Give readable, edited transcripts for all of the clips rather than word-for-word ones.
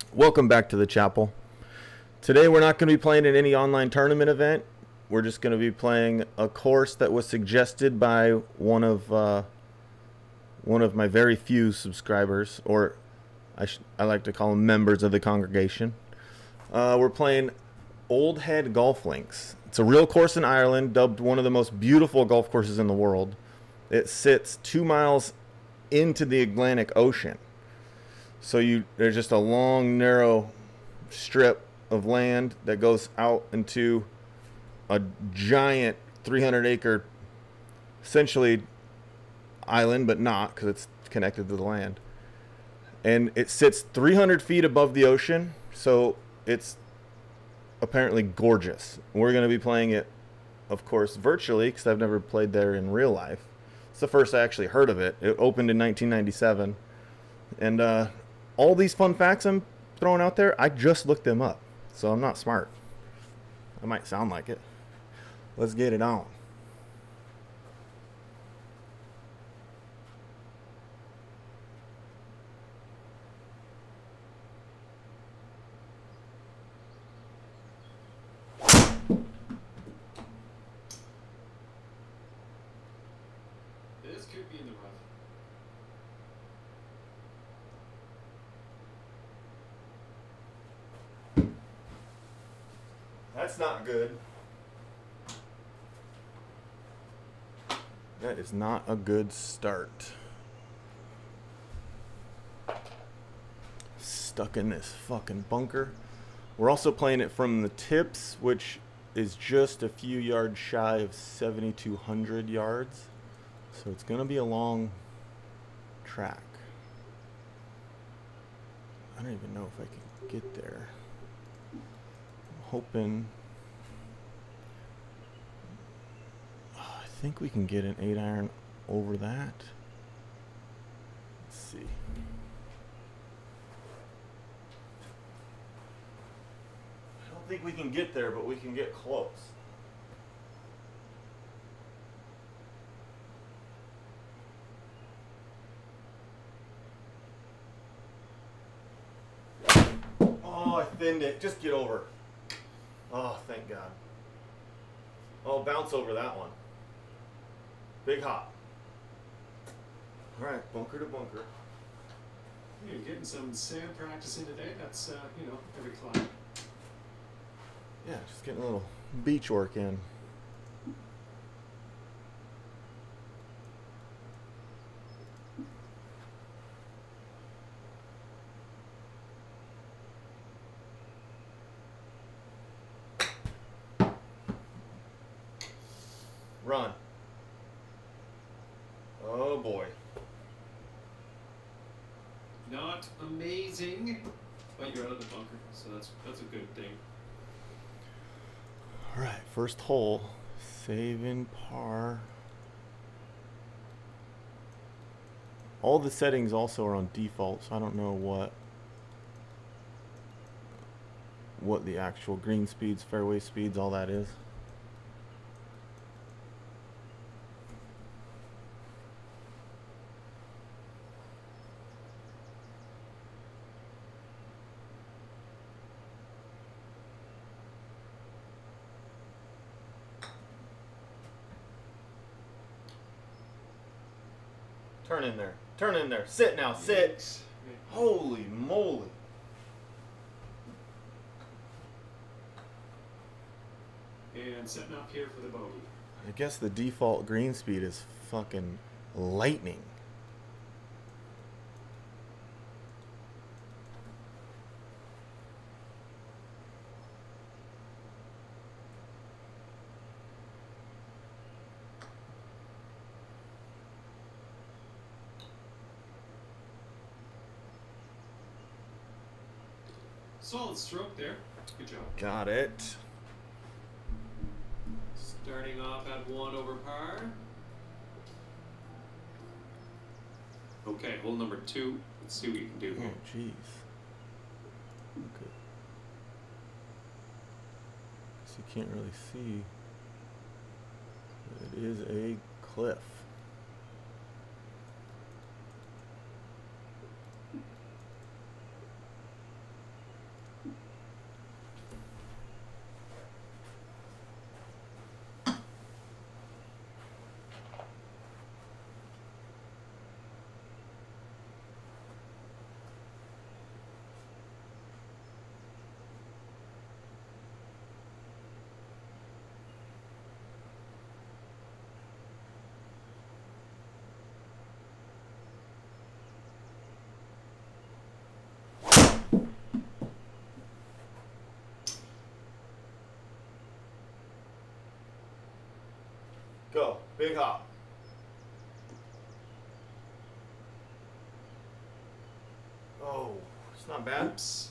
Welcome back to the chapel. Today we're not going to be playing in any online tournament event. We're just going to be playing a course that was suggested by one of my very few subscribers, or I like to call them members of the congregation. We're playing Old Head Golf Links. It's a real course in Ireland, dubbed one of the most beautiful golf courses in the world. It sits 2 miles into the Atlantic Ocean. So there's just a long, narrow strip of land that goes out into a giant 300-acre, essentially island, but not, because it's connected to the land. And it sits 300 feet above the ocean, so it's apparently gorgeous. We're going to be playing it, of course, virtually, because I've never played there in real life. It's the first I actually heard of it. It opened in 1997. And all these fun facts I'm throwing out there, I just looked them up. So I'm not smart. I might sound like it. Let's get it on. This could be in the rough. That's not good. That is not a good start. Stuck in this fucking bunker. We're also playing it from the tips, which is just a few yards shy of 7,200 yards. So it's going to be a long track. I don't even know if I can get there. Hoping. I think we can get an 8-iron over that. Let's see. I don't think we can get there, but we can get close. Oh, I thinned it. Just get over. Oh, thank God. Oh, bounce over that one. Big hop. All right, bunker to bunker. You're getting some sand practice in today. That's, every climb. Yeah, just getting a little beach work in. Run. Oh boy. Not amazing, but you're out of the bunker, so that's a good thing. All right, first hole, saving par. All the settings also are on default, so I don't know what the actual green speeds, fairway speeds, all that is. Turn in there. Turn in there. Sit now. Sit. Yikes. Holy moly. And setting up here for the bogey. I guess the default green speed is fucking lightning. Solid stroke there. Good job. Got it. Starting off at 1 over par. Okay, hole number 2. Let's see what you can do Oh, here. jeez. Okay. So you can't really see. It is a cliff. Big hop. Oh, it's not bad. Oops.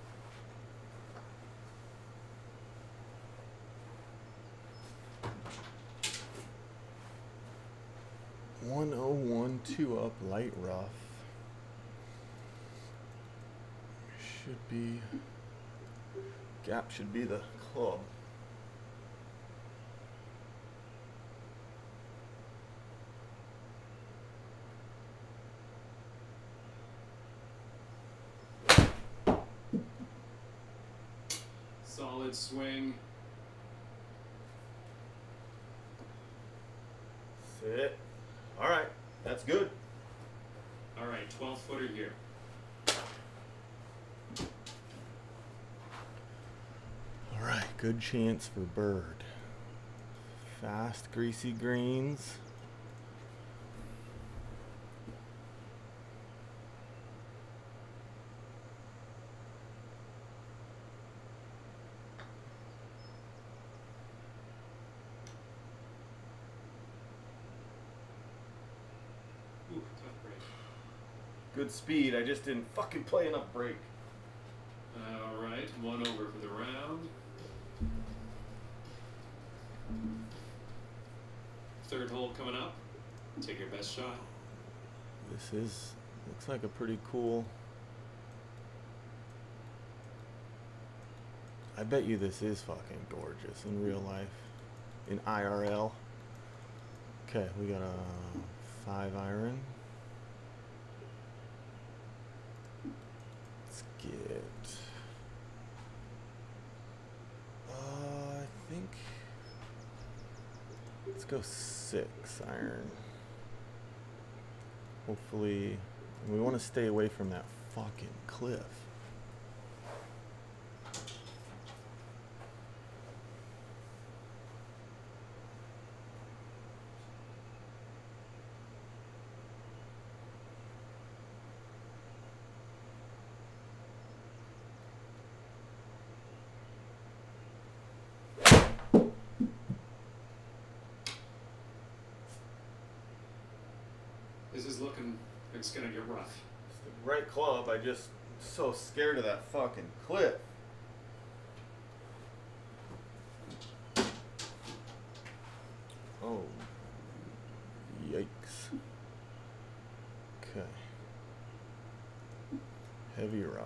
$101, 2 up, light rough. Should be, gap should be the club. Solid swing. Sit. All right, that's good. All right, 12-footer here. All right, good chance for bird. Fast, greasy greens. Ooh, tough break. Good speed. I just didn't fucking play enough break. All right, 1 over for the round. Third hole coming up. Take your best shot. This is, looks like a pretty cool. I bet you this is fucking gorgeous in real life. In IRL. Okay, we got a 5 iron. Let's get, I think, let's go 6 iron. Hopefully, we want to stay away from that fucking cliff. This is looking like it's gonna get rough. It's the right club, I just so scared of that fucking cliff. Oh. Yikes. Okay. Heavy rough.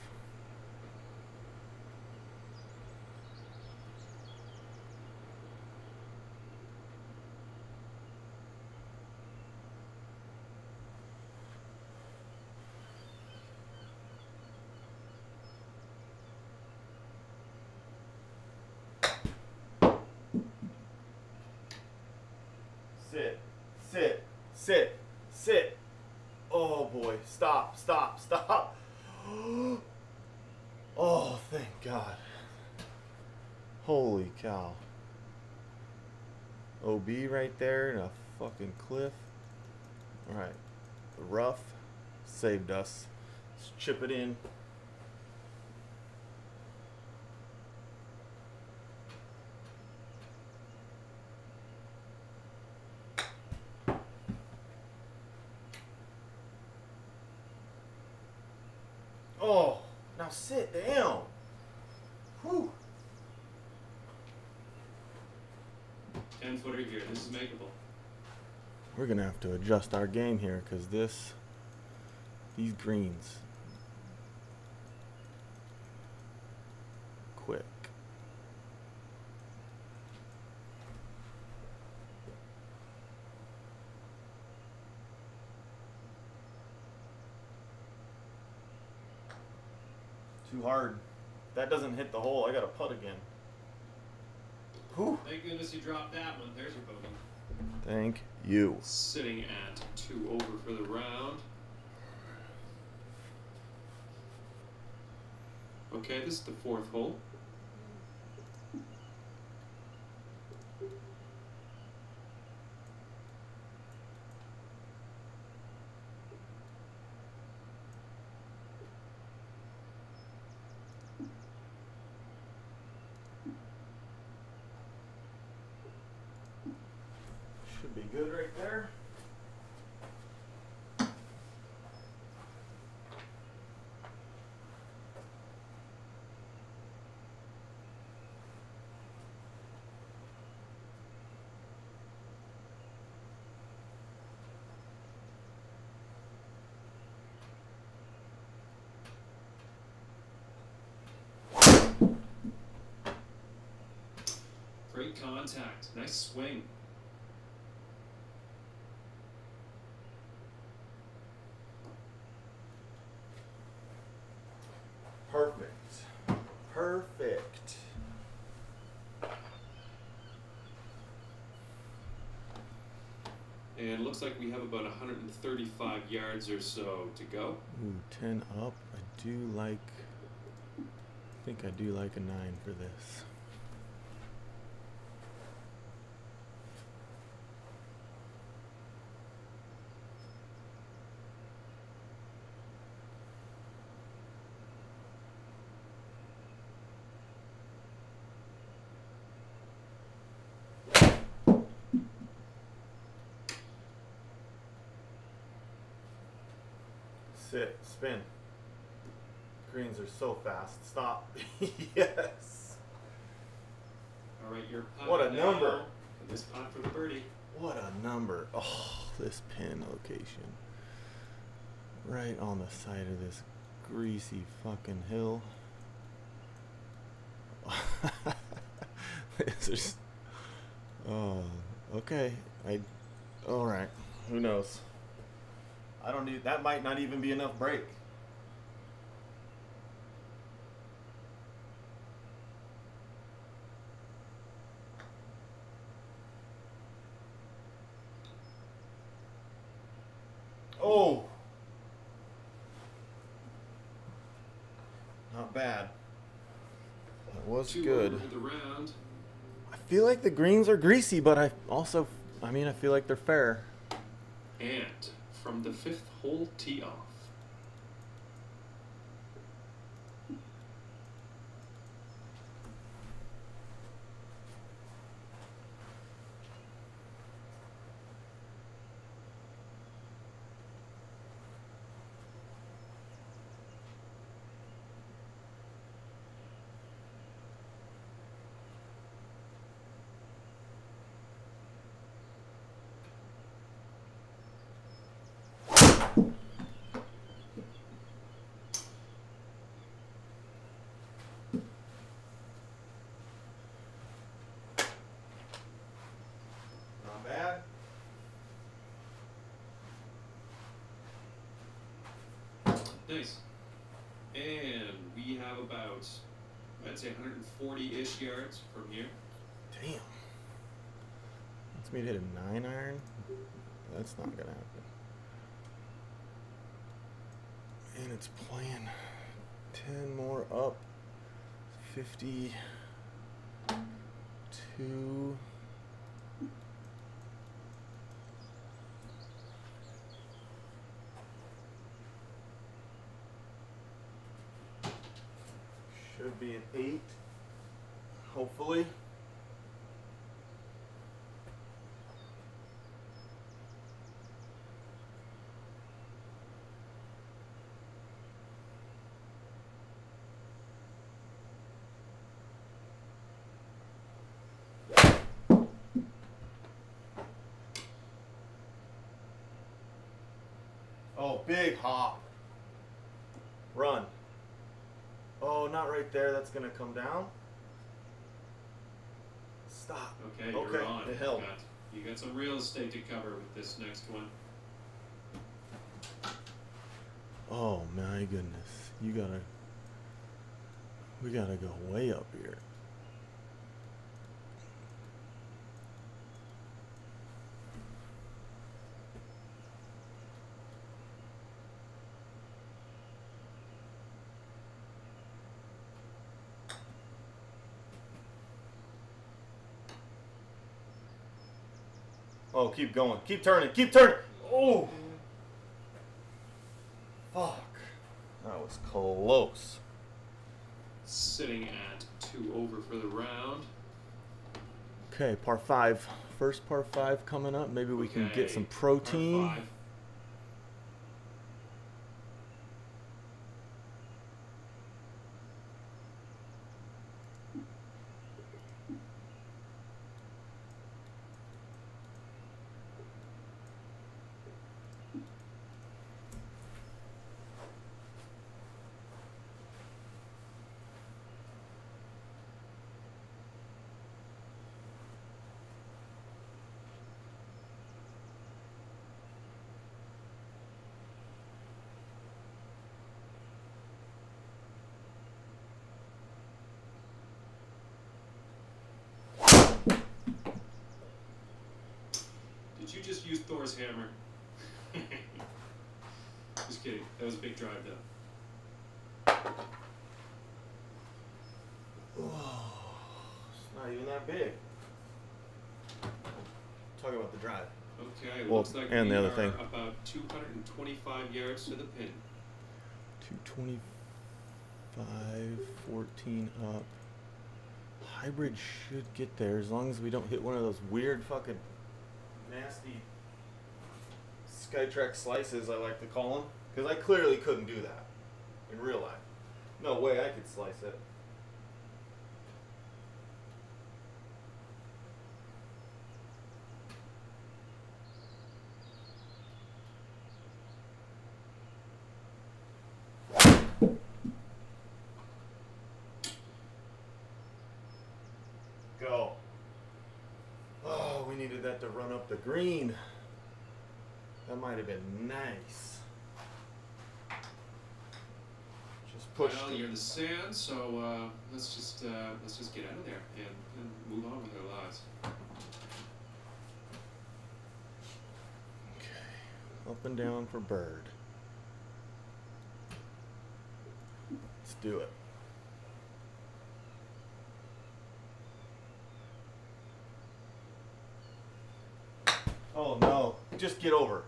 Sit, sit, sit, sit. Oh boy, stop, stop, stop. Oh, thank God. Holy cow. OB right there and a fucking cliff. Alright, the rough saved us. Let's chip it in. Oh, now sit down. Whew. 10-footer here. This is makeable. We're gonna have to adjust our game here because these greens, quick. Too hard. If that doesn't hit the hole, I gotta putt again. Whew. Thank goodness you dropped that one. There's your bogey. Thank you. Sitting at 2 over for the round. Okay, this is the 4th hole. Should be good right there. Great contact. Nice swing. Perfect. Perfect. And looks like we have about 135 yards or so to go. Ooh, 10 up. I think I do like a 9 for this. Sit, spin. Greens are so fast. Stop. Yes. All right, your putt. What a number. This putt for the birdie. What a number. Oh, this pin location. Right on the side of this greasy fucking hill. This is, oh, okay. All right. Who knows? I don't need, that might not even be enough break. Oh! Not bad. That was good. Over the round. I feel like the greens are greasy, but I feel like they're fair. And from the 5th hole tee off. Not bad. Nice. And we have about, I'd say 140-ish yards from here. Damn. Wants me to hit a 9 iron? That's not gonna happen. And it's playing 10 more up. 52. Should be an 8, hopefully. Oh, big hop. Run. Oh, not right there. That's going to come down. Stop. Okay, you're on. It held. You got some real estate to cover with this next one. Oh, my goodness. We got to go way up here. Oh, keep going. Keep turning. Keep turning. Oh. Fuck. That was close. Sitting at 2 over for the round. Okay, par 5. First par 5 coming up. Maybe we can get some Par protein. 5. Did you just use Thor's hammer? Just kidding. That was a big drive, though. Oh, it's not even that big. Talk about the drive. Okay, Well, looks like and we the other are thing. about 225 yards to the pin. 225, 14 up. Hybrid should get there as long as we don't hit one of those weird fucking nasty SKYTRAK slices, I like to call them. Because I clearly couldn't do that in real life. No way I could slice it. Go. Oh, we needed that to run up the green. That might have been nice. Just push. Well, you're the sand, so let's just get out of there and move on with our lives. Okay, up and down for bird. Let's do it. Oh no, just get over.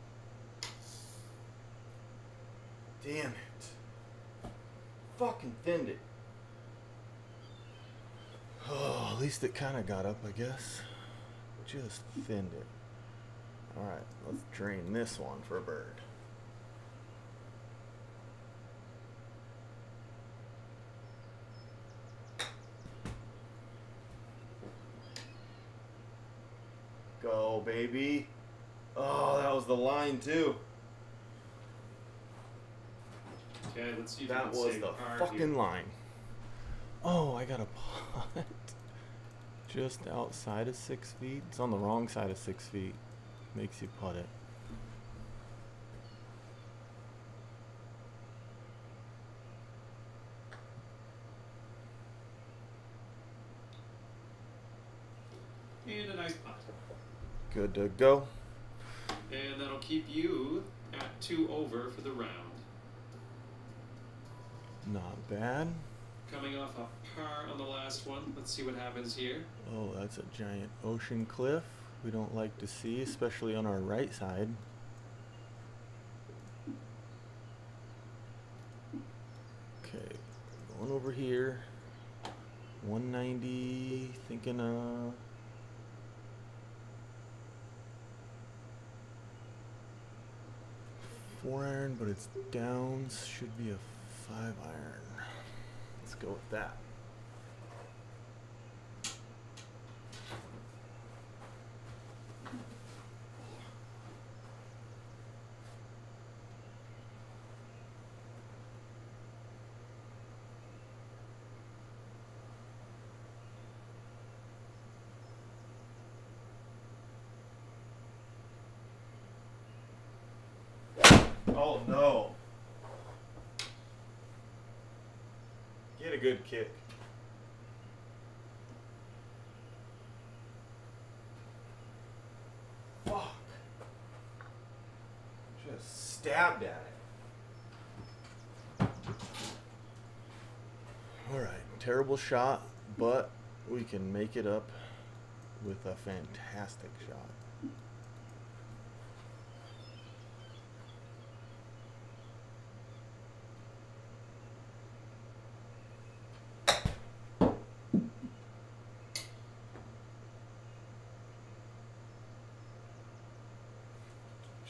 Damn it. Fucking thinned it. Oh, at least it kind of got up, I guess. Just thinned it. Alright, let's drain this one for a bird. Go, baby. Oh, that was the line, too. Okay, let's see if That we can was save the par fucking here. line. Oh, I got a putt. Just outside of 6 feet. It's on the wrong side of 6 feet. Makes you putt it. And a nice putt. Good to go. And that'll keep you at 2 over for the round. Not bad. Coming off a par on the last one. Let's see what happens here. Oh, that's a giant ocean cliff. We don't like to see, especially on our right side. Okay, going over here. 190, thinking 4-iron, but it's downs. Should be a 5-iron. Let's go with that. Oh no. Get a good kick. Fuck. Just stabbed at it. Alright, terrible shot, but we can make it up with a fantastic shot.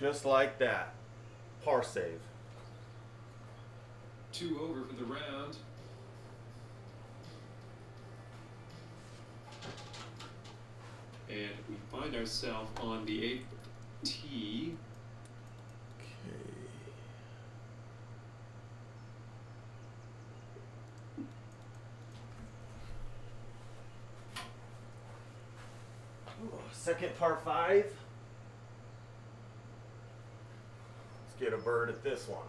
Just like that. Par save. 2 over for the round. And we find ourselves on the 8th tee. Okay. Ooh, second par 5. Let's get a bird at this one.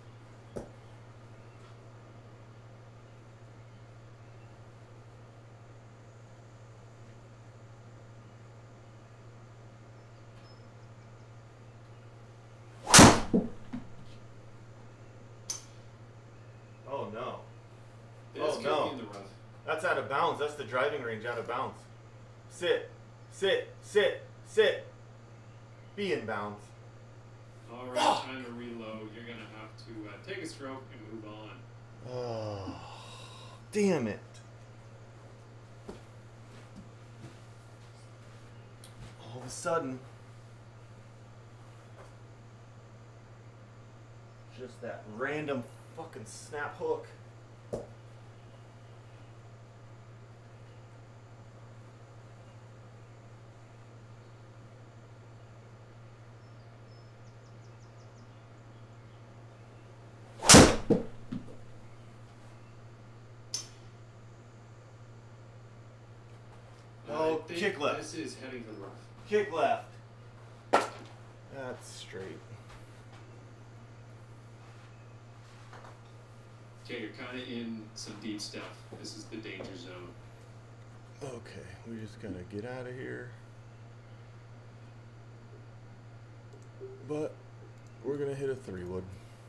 Oh no. This could no. be in the rough. That's out of bounds. That's the driving range out of bounds. Sit. Sit. Sit. Sit. Be in bounds. All right, time to reload. You're going to have to take a stroke and move on. Oh, damn it. All of a sudden, just that random fucking snap hook. Oh, kick left. This is heading for the rough. Kick left. That's straight. Okay, you're kind of in some deep stuff. This is the danger zone. Okay, we just gotta get out of here. But we're gonna hit a 3-wood.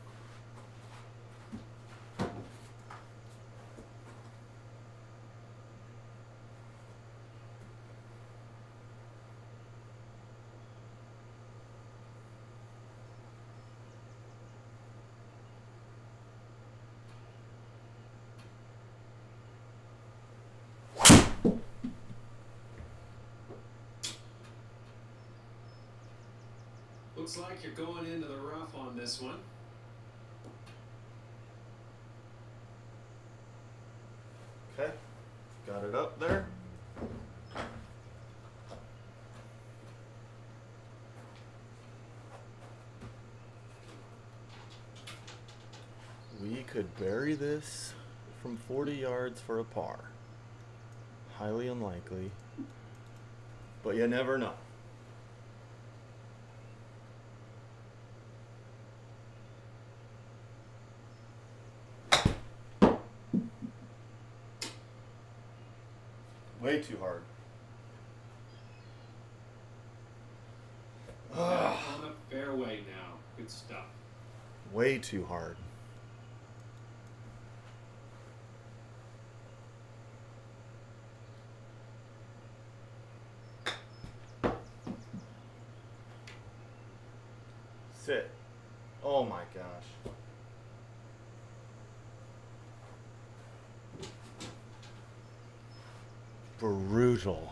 Looks like you're going into the rough on this one. Okay, got it up there. We could bury this from 40 yards for a par. Highly unlikely, but you never know. Way too hard. On the fairway now. Good stuff. Way too hard. Sit. Oh my gosh. Brutal.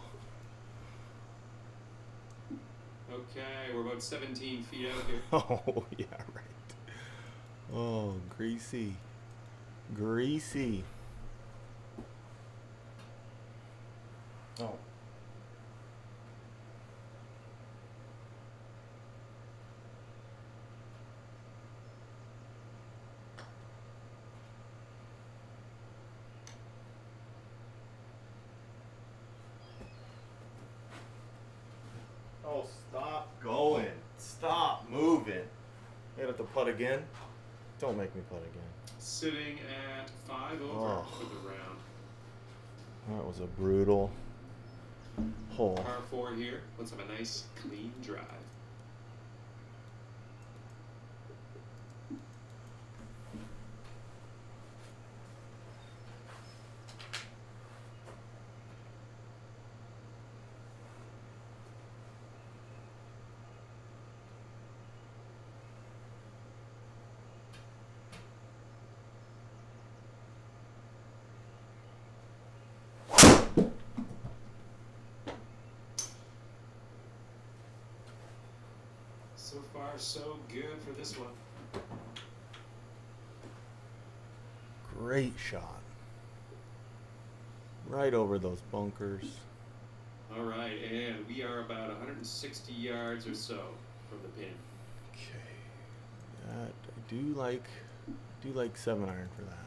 Okay, we're about 17 feet out here. Oh, yeah, right. Oh, greasy. Greasy. Oh. Oh, stop going. Stop moving. You have to putt again? Don't make me putt again. Sitting at 5 over for the round. That was a brutal hole. Par 4 here. Let's have a nice clean drive. So far, so good for this one. Great shot. Right over those bunkers. All right, and we are about 160 yards or so from the pin. Okay. That I do like 7-iron for that.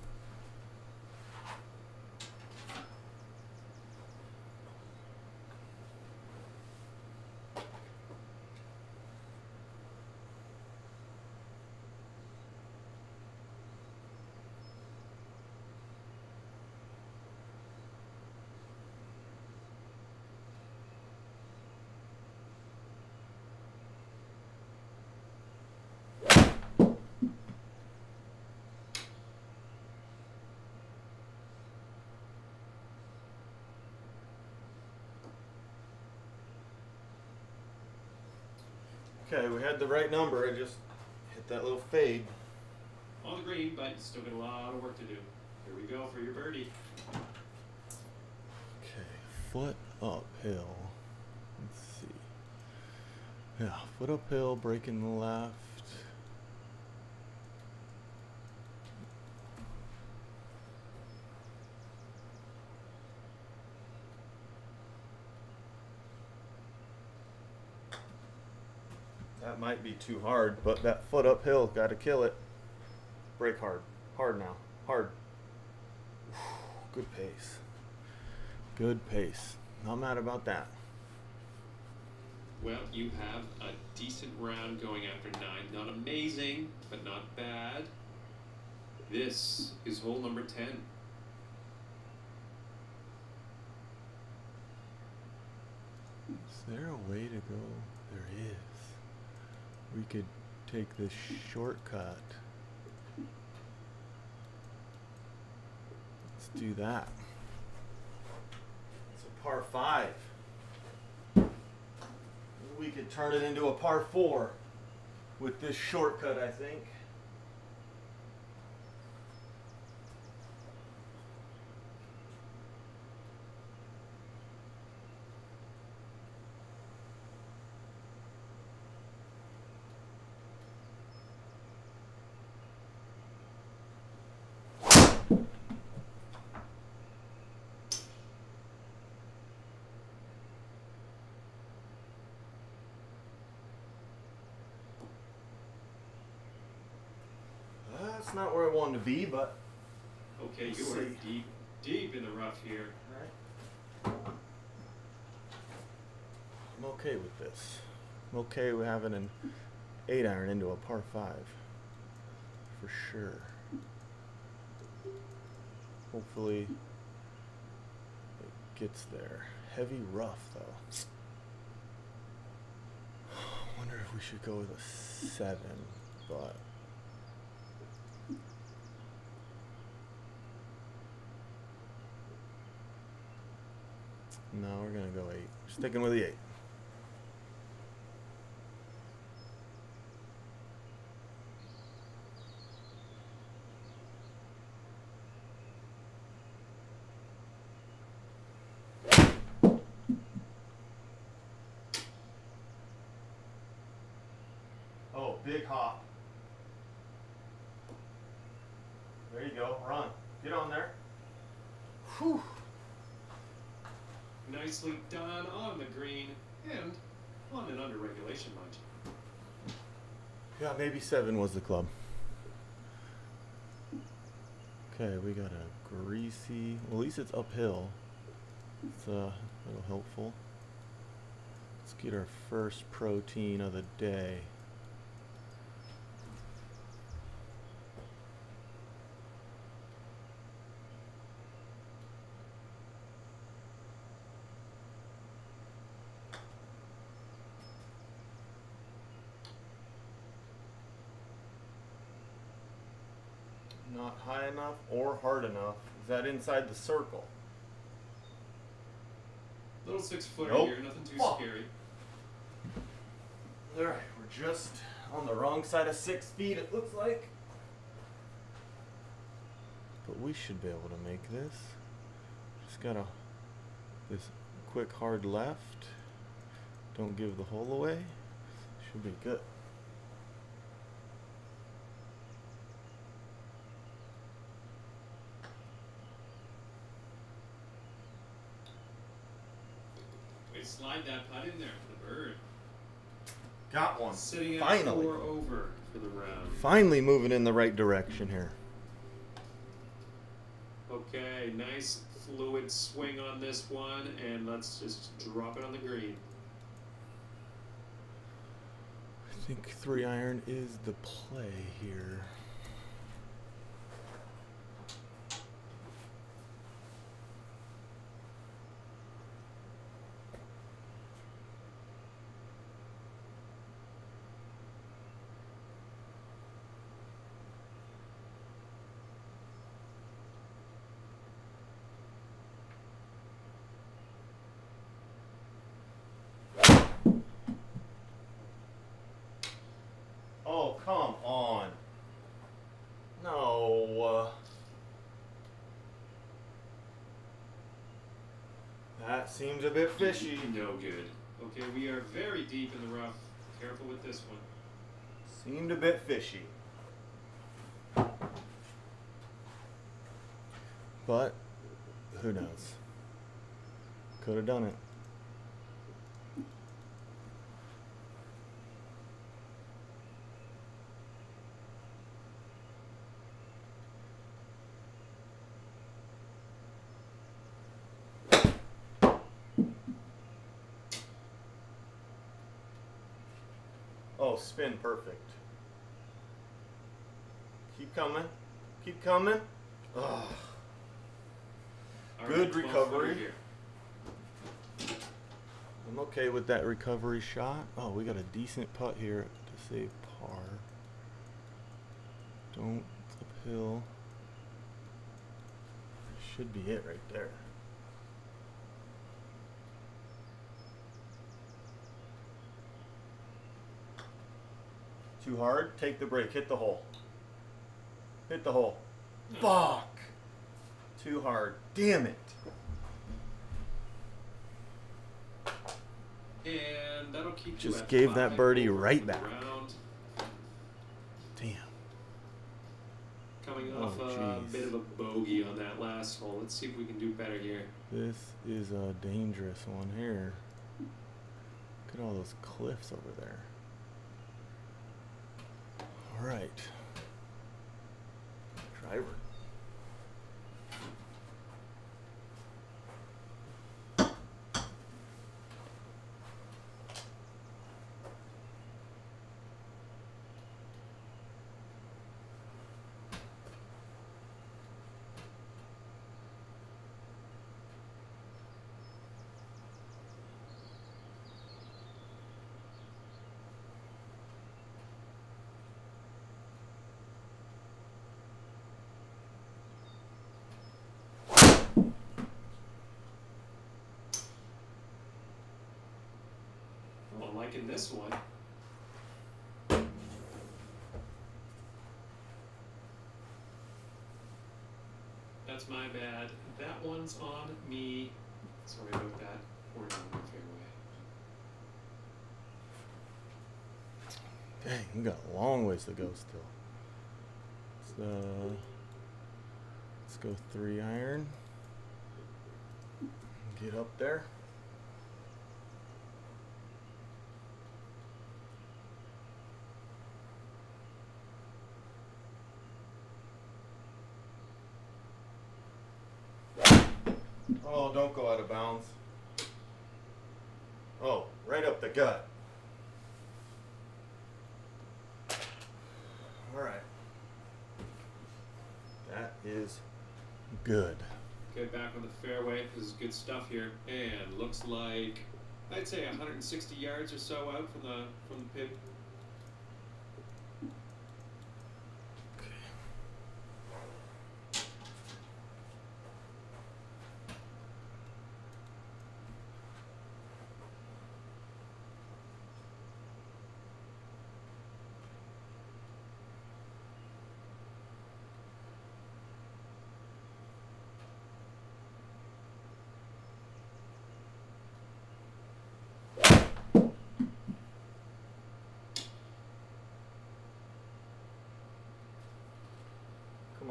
Okay, we had the right number. I just hit that little fade. On the green, but you still got a lot of work to do. Here we go for your birdie. Okay, foot uphill. Let's see. Yeah, foot uphill, breaking the left. That might be too hard, but that foot uphill, got to kill it. Break hard. Hard now. Hard. Good pace. Good pace. Not mad about that. Well, you have a decent round going after 9. Not amazing, but not bad. This is hole number 10. Is there a way to go? There is. We could take this shortcut. Let's do that. It's a par 5. We could turn it into a par 4 with this shortcut, I think. That's not where I wanted to be, but Okay, let's you are see. deep in the rough here. I'm okay with this. I'm okay with having an 8-iron into a par 5. For sure. Hopefully it gets there. Heavy rough though. I wonder if we should go with a 7, but no, we're gonna go 8. Sticking with the 8. Oh, big hop. There you go. Run. Get on there. Whew. Nicely done on the green and on and under regulation, mind you. Yeah, maybe 7 was the club. Okay, we got a greasy. Well, at least it's uphill. It's a little helpful. Let's get our first protein of the day. Not high enough or hard enough. Is that inside the circle? Little 6-footer Nope. here, nothing too Fuck. scary. Alright, we're just on the wrong side of 6 feet, it looks like. But we should be able to make this. Just gotta, this quick hard left. Don't give the hole away. Should be good. Way to slide that putt in there for the bird. Got one. Sitting at Finally. 4 over for the round. Finally moving in the right direction here. Okay, nice fluid swing on this one, and let's just drop it on the green. I think 3-iron is the play here. Oh, come on. No. That seems a bit fishy. No good. Okay, we are very deep in the rough. Careful with this one. Seemed a bit fishy. But, who knows? Could have done it. Oh, spin perfect. Keep coming. Keep coming. Ugh. Good recovery. I'm okay with that recovery shot. Oh, we got a decent putt here to save par. Don't uphill. Should be it right there. Too hard? Take the break. Hit the hole. Hit the hole. Fuck! Too hard. Damn it. And that'll keep Just you at gave that 5 birdie over right for the back. round. Damn. Coming Oh, off a jeez. bit of a bogey on that last hole. Let's see if we can do better here. This is a dangerous one here. Look at all those cliffs over there. All right. Driver. Well, I'm liking this one. That's my bad. That one's on me. Sorry about that. We're not in the fairway. Dang, we got a long ways to go still. So let's go 3-iron. Get up there. Oh, don't go out of bounds. Oh, right up the gut. All right. That is good. Get back on the fairway. This is good stuff here. And looks like I'd say 160 yards or so out from the pin.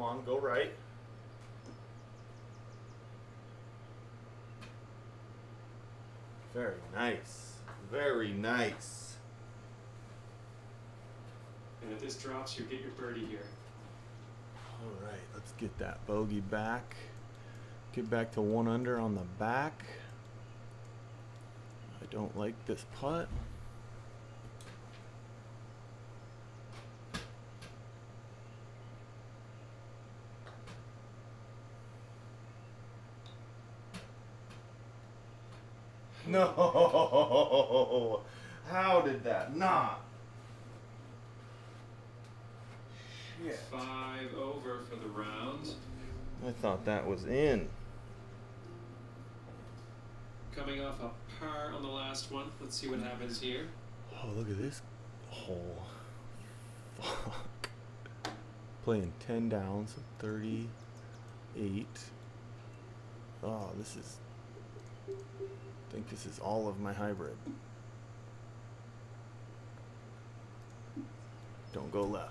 on, go right. Very nice. Very nice. And if this drops, you get your birdie here. All right, let's get that bogey back. Get back to 1 under on the back. I don't like this putt. No! How did that not? Shit. 5 over for the round. I thought that was in. Coming off a par on the last one. Let's see what happens here. Oh, look at this hole. Fuck. Playing 10 down, so 38. Oh, this is... I think this is all of my hybrid. Don't go left.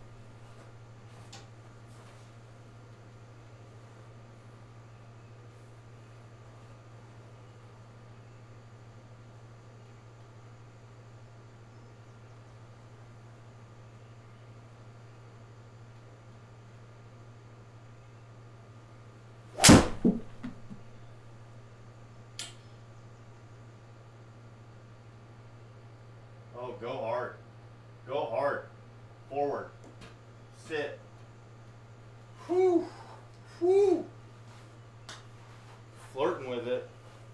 Oh, go hard. Go hard. Forward. Sit. Whew. Whew. Flirting with it.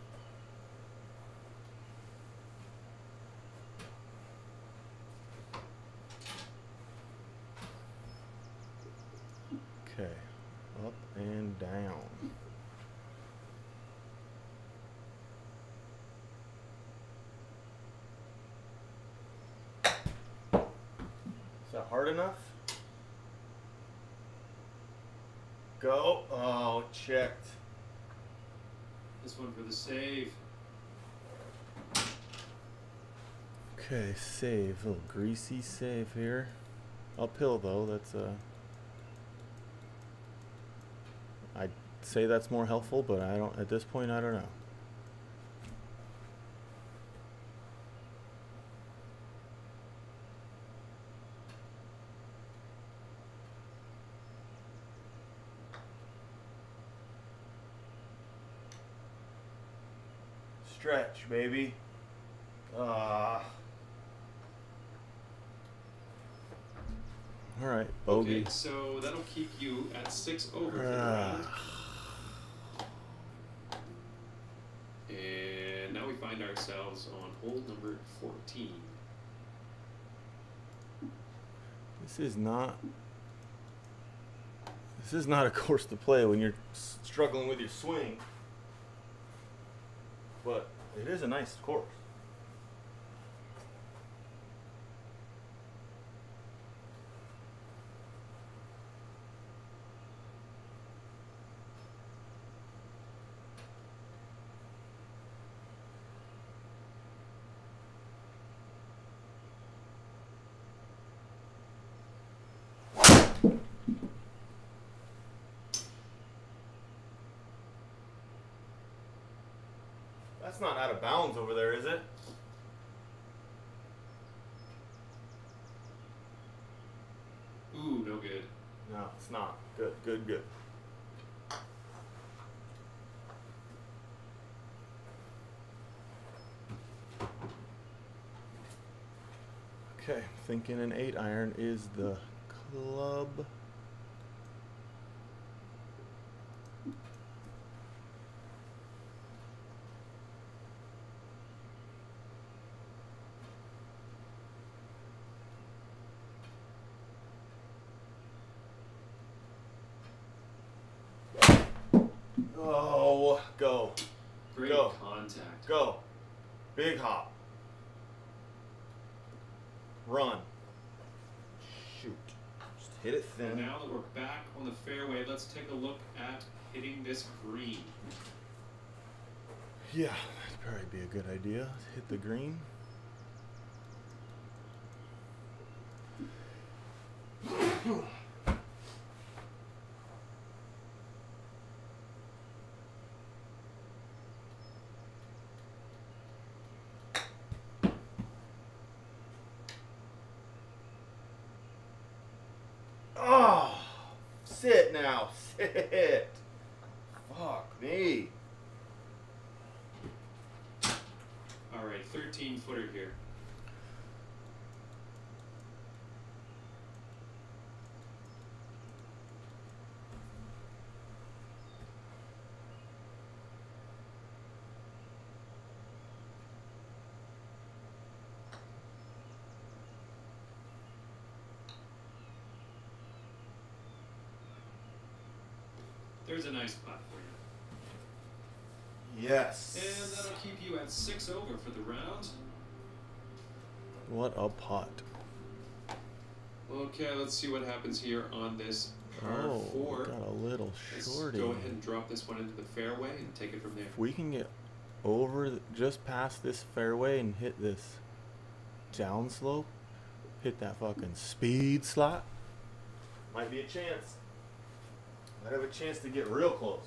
Okay. Up and down. Is that hard enough? Go. Oh, checked. This one for the save. Okay, save. A little greasy save here. Uphill though, that's I'd say that's more helpful, but I don't, at this point, I don't know. Stretch, baby. All right, bogey. Okay, so that'll keep you at 6 over for the round. And now we find ourselves on hole number 14. This is not a course to play when you're struggling with your swing. But it is a nice course. That's not out of bounds over there, is it? Ooh, no good. No, it's not. Good, good, good. Okay, thinking an 8-iron is the club. Oh, go. Great Go. contact. Go. Big hop. Run. Shoot. Just hit it And thin. now that we're back on the fairway, let's take a look at hitting this green. Yeah, that'd probably be a good idea. Hit the green. now. Sit. Fuck me. All right, 13-footer here. There's a nice putt for you. Yes. And that'll keep you at 6 over for the round. What a putt. Okay, let's see what happens here on this par 4. Got a little shorty. Let's go ahead and drop this one into the fairway and take it from there. If we can get over just past this fairway and hit this downslope, hit that fucking speed slot, might be a chance. Might have a chance to get real close.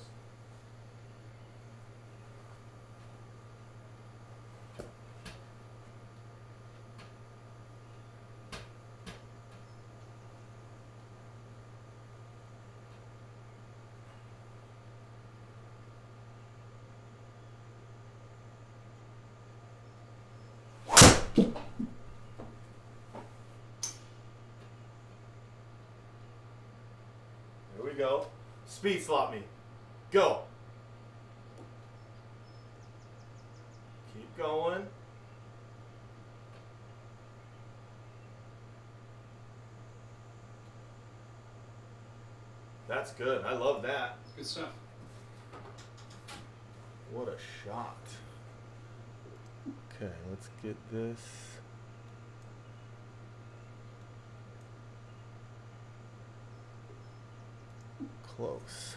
Here we go. Speed slot me. Go. Keep going. That's good. I love that. Good stuff. What a shot. Okay, let's get this. Close.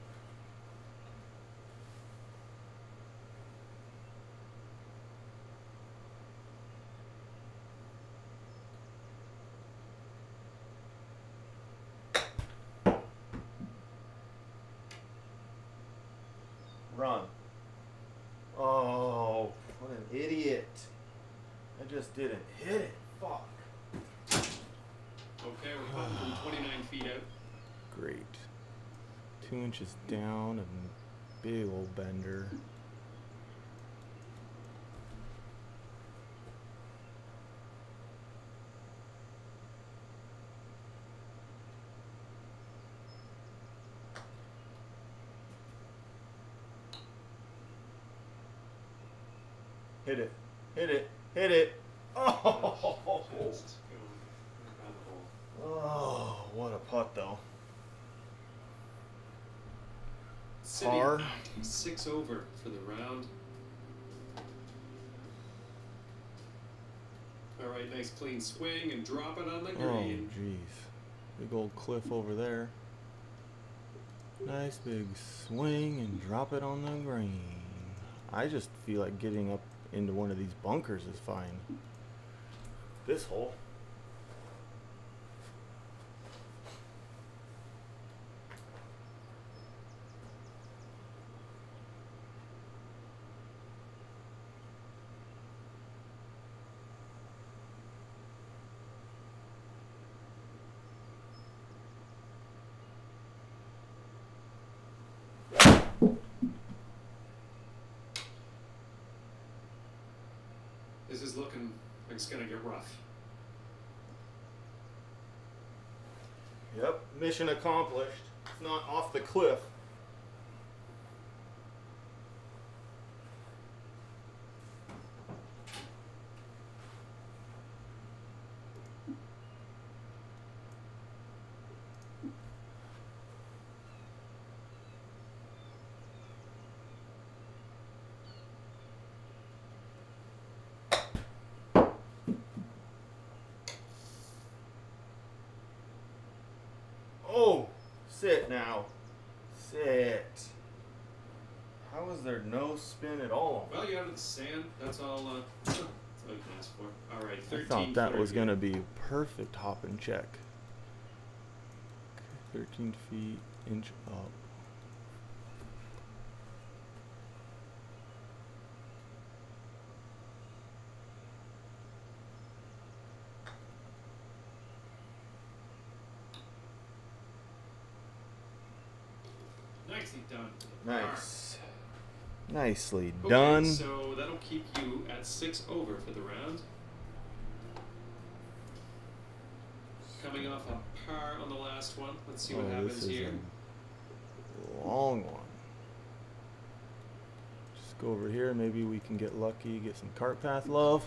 Run. Oh, what an idiot. I just didn't hit it. Fuck. Okay, we're putting from 29 feet out. Great. 2 inches down and big old bender. Hit it. Hit it. Hit it. Oh, Just going around the hole. oh, what a putt though. Sitting Par. at 6 over for the round. All right, nice clean swing and drop it on the Oh, green. jeez. Big old cliff over there. Nice big swing and drop it on the green. I just feel like getting up into one of these bunkers is fine. This hole. This is looking like it's gonna get rough. Yep, mission accomplished. It's not off the cliff. Oh, sit now. Sit. How is there no spin at all? Well, you out of the sand. That's all. That's all you can ask for. All right, 13. I thought that was footer going to be perfect hop and check. Okay, 13 feet, inch up. Nicely done. Nice. Nicely Okay, done. so that'll keep you at 6 over for the round. Coming off a par on the last one. Let's see what happens This is here. a long one. Just go over here. Maybe we can get lucky, get some cart path love.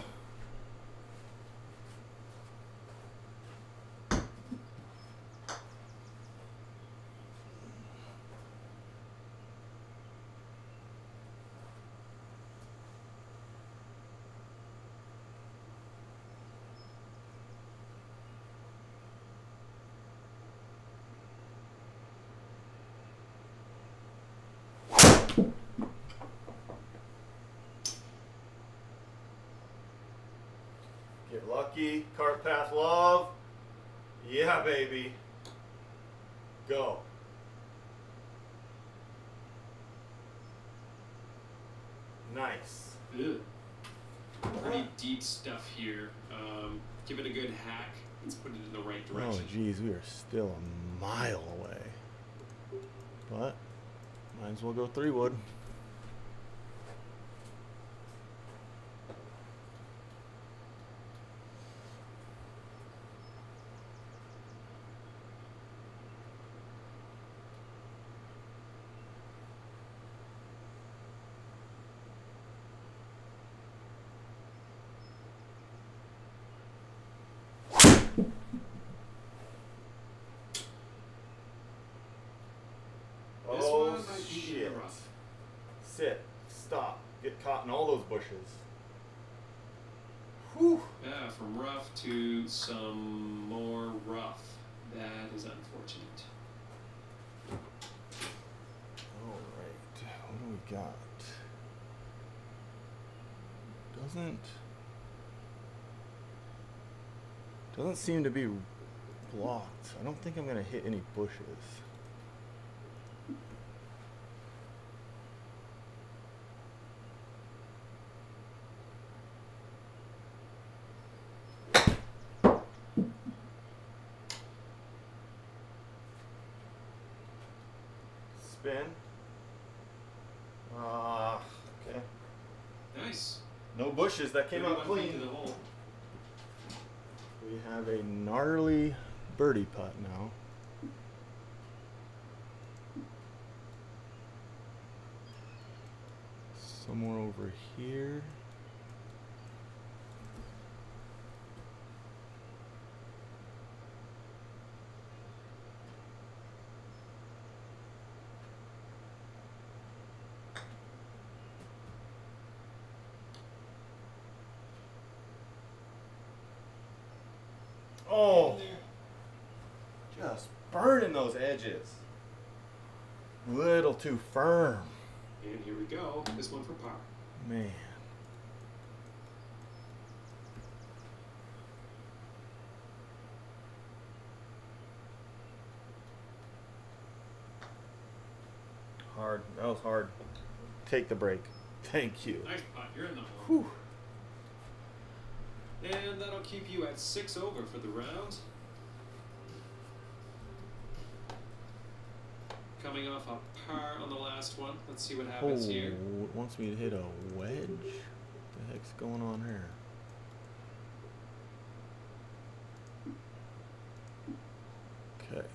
Get lucky, cart path love. Yeah, baby. Go. Nice. Ugh. Pretty deep stuff here. Give it a good hack. Let's put it in the right direction. Oh, geez, we are still a mile away. But might as well go 3-wood. This one might be shit. rough. Sit. Stop. Get caught in all those bushes. Whew. Yeah, from rough to some more rough. That is unfortunate. Alright. What do we got? Doesn't seem to be blocked. I don't think I'm gonna hit any bushes. Spin. Okay. Nice. No bushes. That came out 31 feet clean. to the hole. We have a gnarly birdie putt now. Somewhere over here. Oh, just burning those edges. Little too firm. And here we go. This one for par. Man. Hard. That was hard. Take the break. Thank you. Nice putt. You're in the hole. Whew. And that'll keep you at 6 over for the round. Coming off a par on the last one. Let's see what happens here. It wants me to hit a wedge? What the heck's going on here? Okay.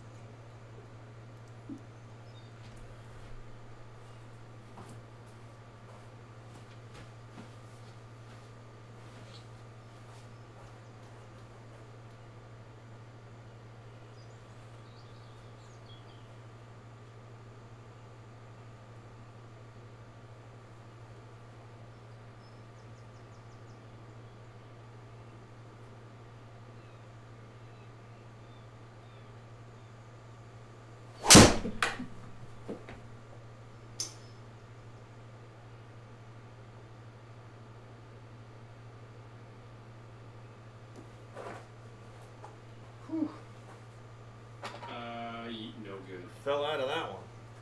No good. Fell out of that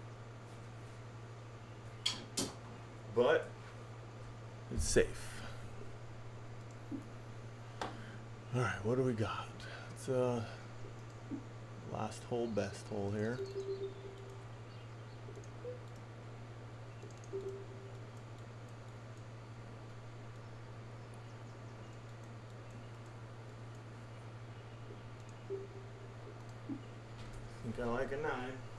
one. But it's safe. Alright, what do we got? It's last hole, best hole here. I like a 9.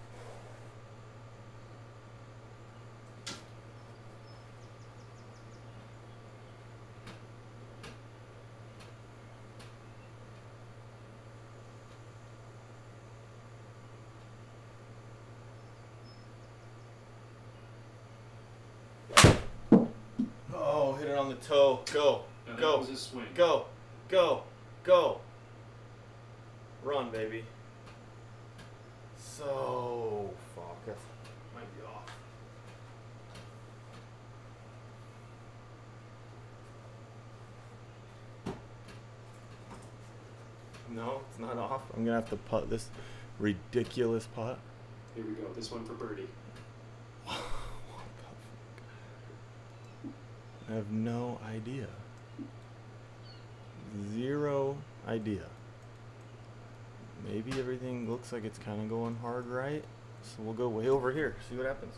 Oh, hit it on the toe. Go. Now Go. that was a swing. Go. Go. Go. Run, baby. So, fuck. That might be off. No, it's not off. I'm going to have to putt this ridiculous putt. Here we go. This one for birdie. What the fuck? I have no idea. Zero idea. Maybe everything looks like it's kind of going hard right. So we'll go way over here, see what happens.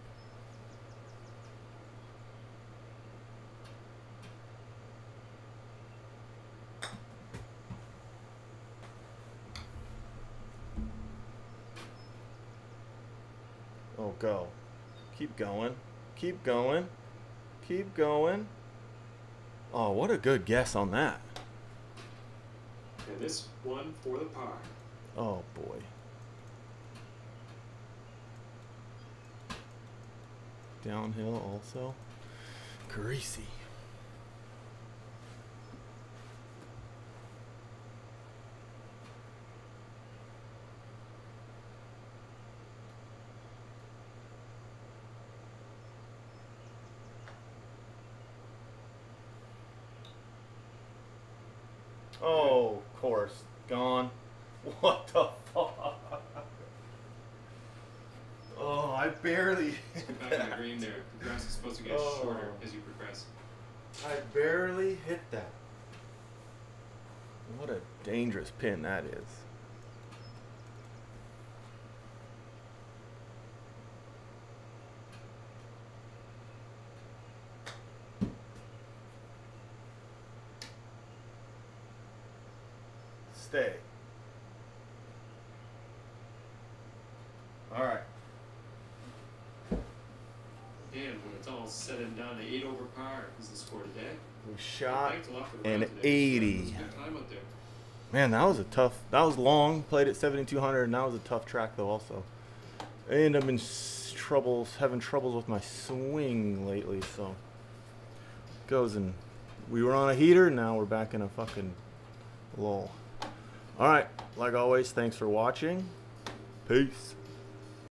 Oh, go. Keep going. Keep going. Keep going. Oh, what a good guess on that. And this one for the par. Oh, boy. Downhill also. Greasy. Oh, of course. Gone. What the fuck? Oh, I barely Get back in the green there. The grass is supposed to get shorter as you progress. I barely hit that. What a dangerous pin that is. Stay. All right. And when it's all said and done, 8 over par is the score today. We shot Thanks a lot for the an round today. It 80. was a good time out there. Man, that was a tough. That was long. Played at 7,200, and that was a tough track though. Also, and I've been having troubles with my swing lately. So goes, and we were on a heater. Now we're back in a fucking lull. All right. Like always, thanks for watching. Peace.